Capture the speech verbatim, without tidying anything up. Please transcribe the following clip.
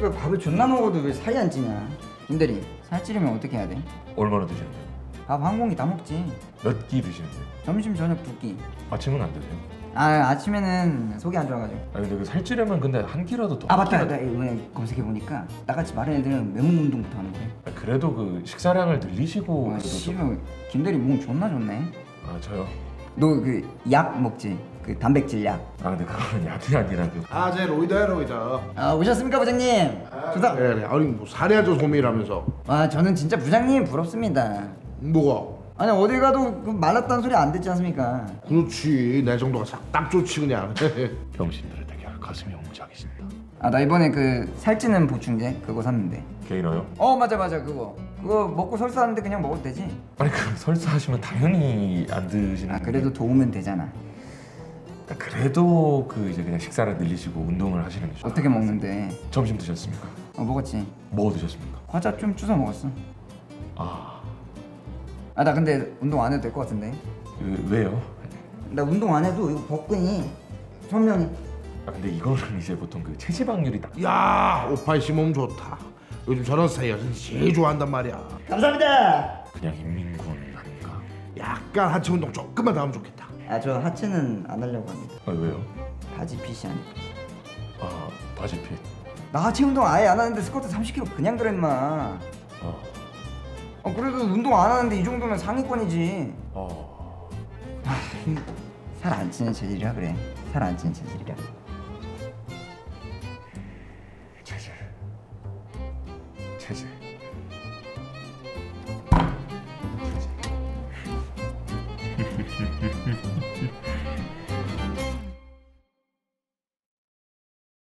씨발 밥을 존나 먹어도 왜 살이 안 찌냐. 김대리 살찌려면 어떻게 해야 돼? 얼마나 드시는데요? 밥 한 공기 다 먹지. 몇 끼 드시는데요? 점심 저녁 두 끼. 아침은 안 드세요? 아 아침에는 속이 안 좋아가지고. 아 근데 그 살찌려면 근데 한 끼라도 더. 아 맞다. 나 이번에 검색해보니까 나같이 마른 애들은 맨몸 운동부터 하는 거래. 아, 그래도 그 식사량을 늘리시고 아 그래도 좀. 씨발 김대리 몸 존나 좋네. 아 저요? 너 그 약 먹지? 그 단백질 약. 아 근데 그거는 약이 아니라 그. 아, 제 로이더야 로이더. 아 오셨습니까 부장님? 좋다. 그래 그래. 아니 뭐 사려줘 소미라면서. 아 저는 진짜 부장님 부럽습니다. 뭐가? 아니 어딜 가도 그 말랐다는 소리 안 듣지 않습니까? 그렇지. 내 정도가 딱 좋지 그냥. 병신들을 되게 가슴이 웅장해진다. 아 나 이번에 그 살찌는 보충제 그거 샀는데. 게이너요? 어 맞아 맞아 그거. 그거 먹고 설사하는데 그냥 먹어도 되지? 아니 그 설사하시면 당연히 안 드시는. 아 그래도 도우면 되잖아. 그러니까 그래도 그 이제 그냥 식사를 늘리시고 운동을 하시는 게 좋아요. 어떻게 먹는데? 점심 드셨습니까? 어 먹었지. 뭐 드셨습니까? 과자 좀 주워 먹었어. 아, 아 나 근데 운동 안 해도 될 것 같은데. 그, 왜요? 나 운동 안 해도 이거 복근이 선명히. 아 근데 이거는 이제 보통 그 체지방률이 딱. 야, 오빠씨 몸 좋다. 요즘 저런 스타일 여자들이 제일 좋아한단 말이야. 감사합니다. 그냥 인민군 아닌가? 약간 하체 운동 조금만 더 하면 좋겠다. 아 저 하체는 안 하려고 합니다. 아 왜요? 바지 핏이 아니고. 아 바지핏. 나 하체 운동 아예 안 하는데 스쿼트 삼십 킬로그램 그냥 들어 임마. 아, 아 그래도 운동 안 하는데 이 정도면 상위권이지. 어. 살 안 찌는 체질이라 그래. 살 안 찌는 체질이라. 체질. 체질.